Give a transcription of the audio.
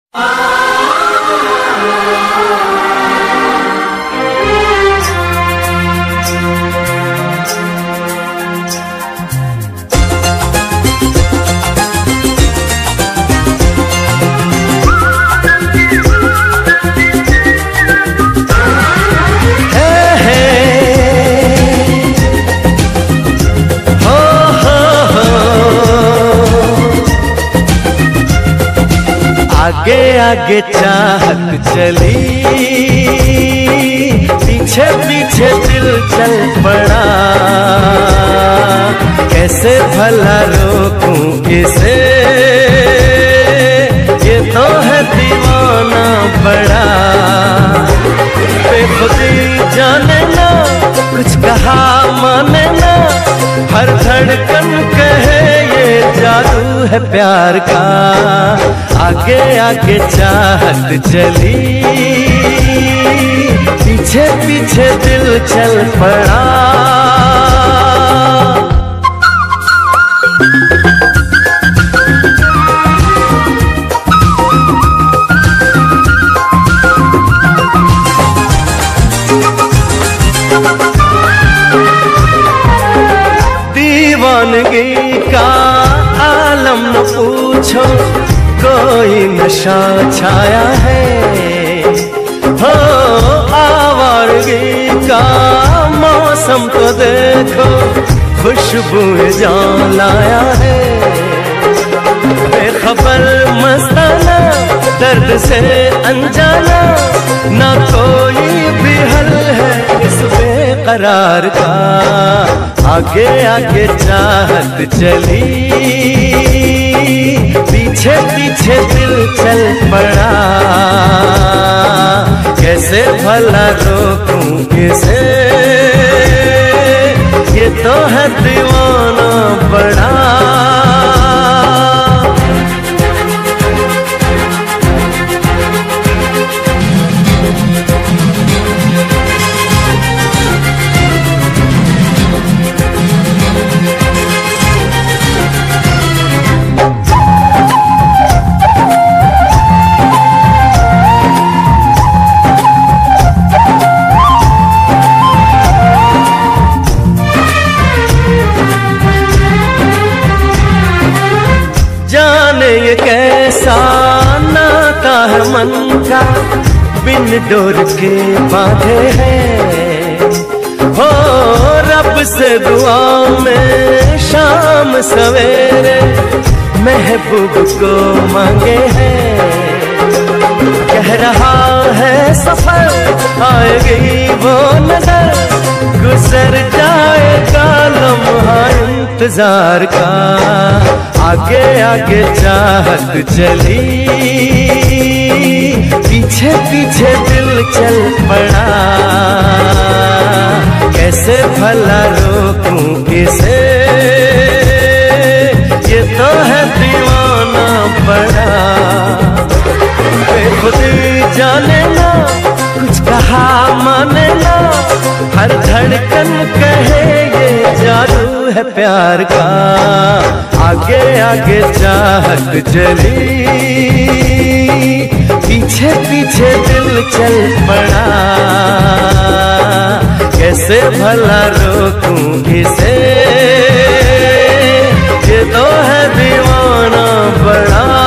आगे आगे चाहत चली, पीछे पीछे दिल चल पड़ा। कैसे भला रोकूं इसे, ये तो है दीवाना बड़ा। बेखुदी जाने ना, कुछ कहा माने ना, हर धड़कन कहे ये जादू है प्यार का। आगे आगे चाहत चली, पीछे पीछे दिल चल पड़ा। दीवानगी का आलम न पूछो, कोई नशा छाया है। हो आवारगी का मौसम तो देखो, खुशबू जान लाया है। बेखबर मस्ताना, दर्द से अनजाना, ना कोई भी हल है इस बेकरार का। आगे आगे चाहत चली, पीछे पीछे दिल चल पड़ा। कैसे भला रोकूं इसे, ये तो है दीवाना बड़ा। ये कैसा नाता है मन का, बिन डोर के बांधे हैं। हो रब से दुआ में शाम सवेरे महबूब को मांगे हैं। कह रहा है सफर आएगी वो नजर, गुजर जाएगा लम्हा इंतजार का। आगे आगे चाहत चली, पीछे पीछे दिल चल पड़ा। कैसे भला रोकूं इसे, ये तो है दीवाना बड़ा। बेखुदी जाने ना, कुछ कहा माने ना, हर धड़कन कहे ये जादू है प्यार का। आगे आगे चाहत चली, पीछे पीछे दिल चल पड़ा। कैसे भला रोकूं इसे, ये तो है दीवाना बड़ा।